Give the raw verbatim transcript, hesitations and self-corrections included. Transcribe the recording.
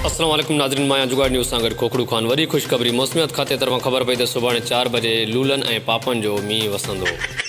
अस्सलाम वालेकुम नाज़रीन, मां जुगाड़ न्यूज़ सां गॾु खोखड़ू ख़ान। वरी ख़ुशख़बरी, मौसमियात खाते तरफ़ां ख़बर पई त सुभाणे चार बजे लूलन ऐं पापन जो मींहुं वसंदो।